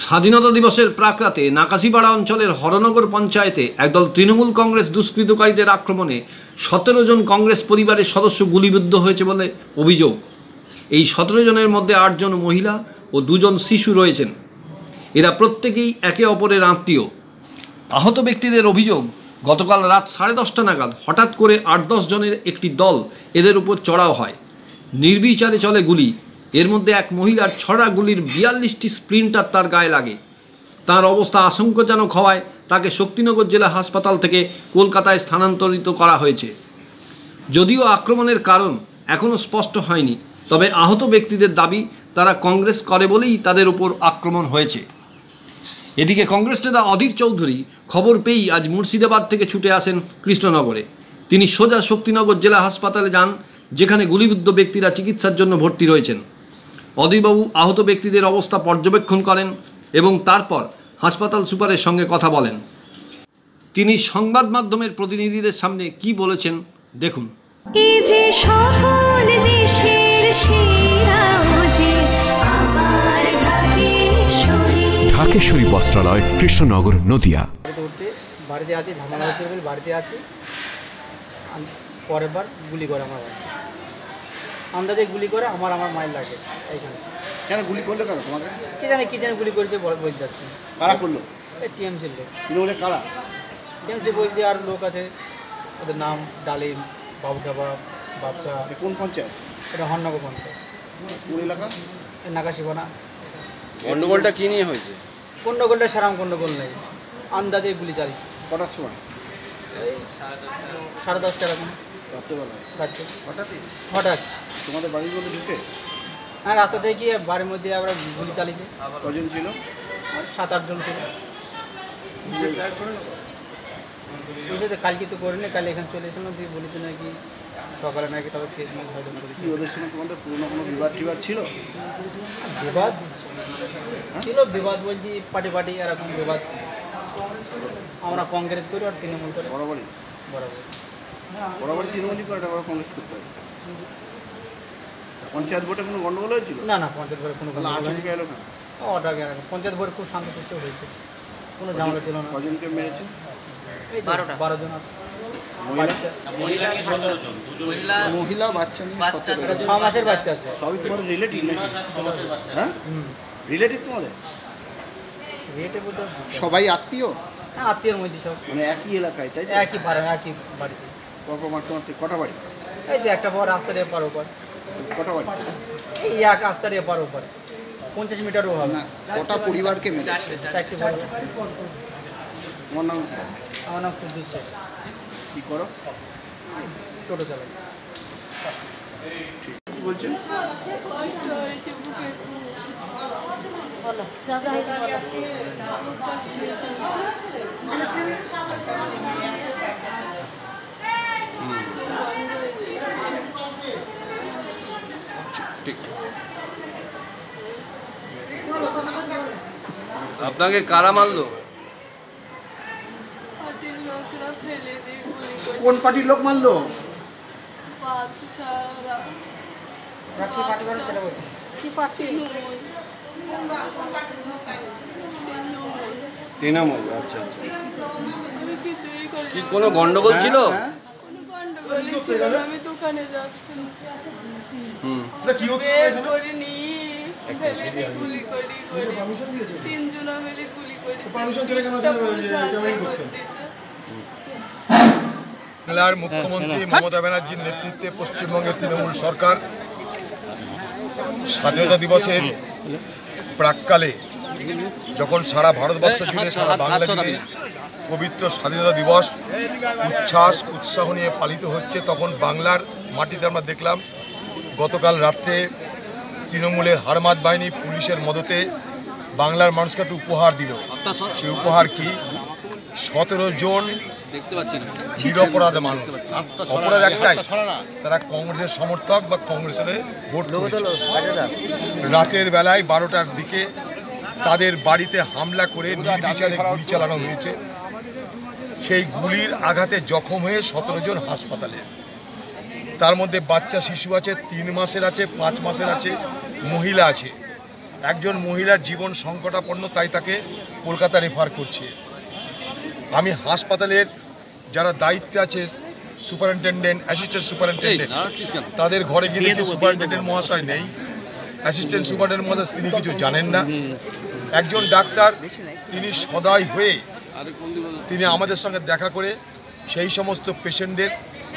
স্বাধীনতা দিবসের প্রাকরাতে নাকাশিপাড়া অঞ্চলের হরনগর পঞ্চায়েতে একদল তৃণমূল কংগ্রেস দুষ্কৃতকারীদের আক্রমণে 17 জন কংগ্রেস পরিবারের সদস্য গুলিবিদ্ধ হয়েছে বলে অভিযোগ। এই 17 জনের মধ্যে 8 জন মহিলা ও 2 জন শিশু রয়েছেন। এরা প্রত্যেকেই একে অপরের আত্মীয়। আহত ব্যক্তিদের অভিযোগ, গতকাল রাত 10:30 নাগাদ হঠাৎ করে 8-10 জনের একটি দল এদের উপর চড়াও হয়। নির্বিচারে চলে গুলি। এর মধ্যে এক মহিলার ছড়া গুলির 42টি স্প্লিন্টার তার গায়ে লাগে। তার অবস্থা আশঙ্কাজনক হওয়ায় তাকে শক্তিনগর জেলা হাসপাতাল থেকে কলকাতায় স্থানান্তরিত করা হয়েছে। যদিও আক্রমণের কারণ এখনও স্পষ্ট হয়নি, তবে আহত ব্যক্তিদের দাবি তারা কংগ্রেস করে বলেই তাদের উপর আক্রমণ হয়েছে। এদিকে কংগ্রেস নেতা অধীর চৌধুরী খবর পেয়েই আজ মুর্শিদাবাদ থেকে ছুটে আসেন কৃষ্ণনগরে। তিনি সোজা শক্তিনগর জেলা হাসপাতালে যান, যেখানে গুলিবিদ্ধ ব্যক্তিরা চিকিৎসার জন্য ভর্তি রয়েছেন। অধীরবাবু আহত ব্যক্তিদের অবস্থা পর্যবেক্ষণ করেন এবং তারপর হাসপাতাল সুপারের সঙ্গে কথা বলেন। তিনি সংবাদ মাধ্যমের প্রতিনিধিদের সামনে কি বলেছেন দেখুন। ঢাকেশ্বরী বস্ত্রালয়, কৃষ্ণনগর, নদিয়া। বাড়িতে আছি, ঝামেলা হচ্ছে বলে বাড়িতে আছি। পরের বার গুলি করে আমার বাড়ি, আন্দাজে গুলি করে আমার মায়ের লাগে এইখানে। কেন গুলি করলো কেন তোমাকে? কি জানি গুলি করেছে বলতে যাচ্ছে। কারা করলো? এই টিএমসির লোক। বলে কারা? টিএমসি বলতে আর লোক আছে, ওদের নাম ডালিম, বাবু কাবাব, বাদশা। কোন পঞ্চায়েত? এটা হরনগর পঞ্চায়েত। কোন এলাকা? নাকাশিপাড়া। গন্ডগোলটা কি নিয়ে হয়েছে? গন্ডগোলটা সেরাম গন্ডগোল নেই, আন্দাজে গুলি চালিয়েছে। কটার সময়? এই 10:30 এরকম রাত্রেবেলা। রাত্রে হঠাৎ তোমাদের বাড়ির মধ্যে ঢুকে? হ্যাঁ, রাস্তা থেকে গিয়ে বাড়ির মধ্যে আমরা গুলি চালিয়েছে। কজন ছিল? 7-8 জন ছিল। বুঝতে কালকে তো করিনি, কাল এখানে চলে এসেছিলাম, তুই বলেছি নাকি সকালে নাকি তবে কেস মেস হয়তো করেছি। ওদের সঙ্গে তোমাদের পুরোনো কোনো বিবাদ ছিল? বিবাদ ছিল, বিবাদ বলছি পার্টি এরকম বিবাদ। আমরা কংগ্রেস করি আর তৃণমূল করে। বরাবরই তৃণমূলই করে, এটা কংগ্রেস করতে হবে। পঞ্চায়েত ভোটে কোনো গন্ডগোল হয়েছিল? না, পঞ্চায়েত ভোটে কোনো আচমকা এলো না। পঞ্চায়েত ভোটে খুব শান্তশিষ্ট হয়েছে, কোনো ঝামেলা ছিল না। কজনকে মেরেছে? 12 জন আছে। মহিলা বাচ্চা নিয়ে 6 মাসের বাচ্চা আছে। সবই তোমাদের রিলেটিভ নাকি? হ্যাঁ, রিলেটিভ তোমাদের? রিলেটিভ বলতে সবাই আত্মীয়? হ্যাঁ, আত্মীয়ের মধ্যে সব। মানে একই এলাকায়, তাই? একই পাড়া, একই বাড়িতে। কটা বাড়ি? এই যে একটা পর রাস্তার এপার ওপর। কটা বাড়ি? এই এক রাস্তার এপার ওপর 50 মিটারও হবে না। কটা পরিবারকে মেরেছে? 4টি পরিবার। আমার নাম? আমার নাম কুদ্দুস শেখ। কি করো? টোটো চালাই। কি বলছেন? আপনাকে কারা মারলো? কোন পার্টির লোক মারলো? তৃণমূল। আচ্ছা। কি কোনো গন্ডগোল ছিল? আমি দোকানে যাচ্ছি, গুলি করি 3 জন মিলে গুলি করি। বাংলার মুখ্যমন্ত্রী মমতা ব্যানার্জির নেতৃত্বে পশ্চিমবঙ্গের তৃণমূল সরকার স্বাধীনতা দিবসের প্রাক্কালে, যখন সারা ভারতবর্ষ জুড়ে, সারা বাংলা জুড়ে পবিত্র স্বাধীনতা দিবস উৎসাহ নিয়ে পালিত হচ্ছে, তখন বাংলার মাটিতে আমরা দেখলাম গতকাল রাত্রে তৃণমূলের হারমাত বাহিনী পুলিশের মদতে বাংলার মানুষকে একটা উপহার দিল। সেই উপহার কি? 17 জন নিরপরাধ মানুষ। অপরাধ একটাই, তারা কংগ্রেসের সমর্থক বা কংগ্রেসের ভোট করেছে। রাতের বেলায় 12টার দিকে তাদের বাড়িতে হামলা করে নির্বিচারে গুলি চালানো হয়েছে। সেই গুলির আঘাতে জখম হয়ে 17 জন হাসপাতালে। তার মধ্যে বাচ্চা শিশু আছে, 3 মাসের আছে, 5 মাসের আছে, মহিলা আছে। একজন মহিলার জীবন সংকটাপন্ন, তাই তাকে কলকাতা রেফার করছে। আমি হাসপাতালের যারা দায়িত্বে আছে, সুপারিনটেন্ডেন্ট, অ্যাসিস্ট্যান্ট সুপারিনটেন্ডেন্ট, তাদের ঘরে গিয়ে দেখি সুপারিনটেন্ডেন্ট মহাশয় নেই, অ্যাসিস্ট্যান্ট সুপারিনটেন্ডেন্ট মহাশয় তিনি কিছু জানেন না। একজন ডাক্তার তিনি সদয় হয়ে তিনি আমাদের সঙ্গে দেখা করে সেই সমস্ত পেশেন্টদের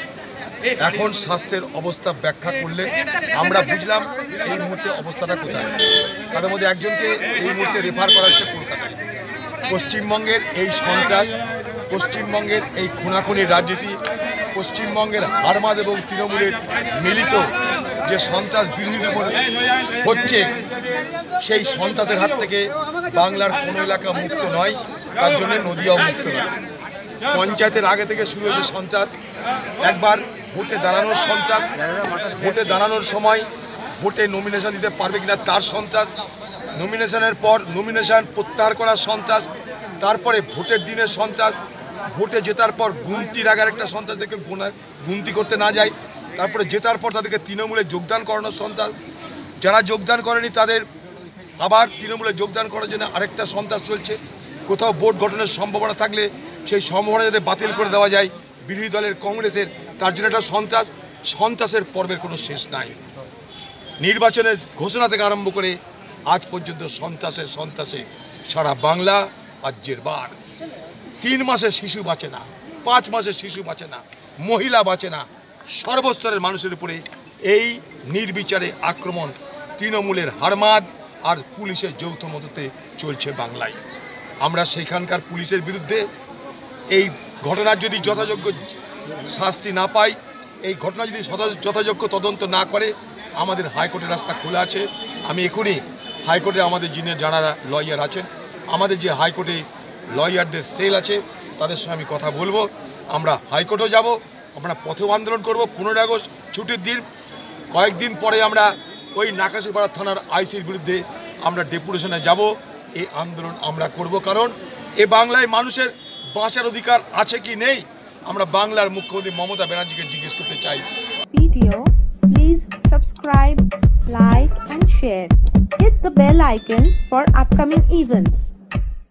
এখন স্বাস্থ্যের অবস্থা ব্যাখ্যা করলেন। আমরা বুঝলাম এই মুহূর্তে অবস্থাটা কোথায়। তাদের মধ্যে একজনকে এই মুহূর্তে রেফার করা হচ্ছে কলকাতায়। পশ্চিমবঙ্গের এই সন্ত্রাস, পশ্চিমবঙ্গের এই খুনাখুনির রাজনীতি, পশ্চিমবঙ্গের হারমাদ এবং তৃণমূলের মিলিত যে সন্ত্রাস বিরোধী হচ্ছে, সেই সন্ত্রাসের হাত থেকে বাংলার কোনো এলাকা মুক্ত নয়, তার জন্য নদীয়াও মুক্ত নয়। পঞ্চায়েতের আগে থেকে শুরু হয়েছে সন্ত্রাস, একবার ভোটে দাঁড়ানোর সন্ত্রাস, ভোটে দাঁড়ানোর সময় ভোটে নমিনেশন দিতে পারবে কিনা তার সন্ত্রাস, নমিনেশনের পর নমিনেশন প্রত্যাহার করার সন্ত্রাস, তারপরে ভোটের দিনের সন্ত্রাস, ভোটে জেতার পর গুনতির আগে একটা সন্ত্রাস দেখে গুনতি করতে না যায়, তারপরে জেতার পর তাদেরকে তৃণমূলে যোগদান করানোর সন্ত্রাস, যারা যোগদান করেনি তাদের আবার তৃণমূলে যোগদান করার জন্য আরেকটা সন্ত্রাস চলছে। কোথাও ভোট গঠনের সম্ভাবনা থাকলে সেই সম্ভাবনা যাতে বাতিল করে দেওয়া যায় বিরোধী দলের কংগ্রেসের, তার জন্য একটা সন্ত্রাস। সন্ত্রাসের পর্বের কোনো শেষ নাই। নির্বাচনের ঘোষণা থেকে আরম্ভ করে আজ পর্যন্ত সন্ত্রাসে সারা বাংলা রাজ্যের বার। 3 মাসের শিশু বাঁচে না, 5 মাসের শিশু বাঁচে না, মহিলা বাঁচে না। সর্বস্তরের মানুষের উপরে এই নির্বিচারে আক্রমণ তৃণমূলের হারমাদ আর পুলিশের যৌথ মদতে চলছে বাংলায়। আমরা সেখানকার পুলিশের বিরুদ্ধে এই ঘটনার যদি যথাযোগ্য শাস্তি না পাই, এই ঘটনা যদি যথাযোগ্য তদন্ত না করে, আমাদের হাইকোর্টের রাস্তা খোলা আছে। আমি এখনই হাইকোর্টে আমাদের যিনি যারা লয়ার আছেন, আমাদের যে হাইকোর্টে লয়ারদের সেল আছে, তাদের সঙ্গে আমি কথা বলবো। আমরা হাইকোর্টেও যাব, আমরা পথ আন্দোলন করব। 15 আগস্ট ছুটির দিন, কয়েকদিন পরে আমরা ওই নাকাশিপাড়া থানার আইসির বিরুদ্ধে আমরা ডেপুটেশনে যাব। এই আন্দোলন আমরা করব, কারণ এ বাংলায় মানুষের বাঁচার অধিকার আছে কি নেই, আমরা বাংলার মুখ্যমন্ত্রী মমতা ব্যানার্জিকে জিজ্ঞেস করতে চাই। Video, please subscribe, like and share. Hit the bell icon for upcoming events.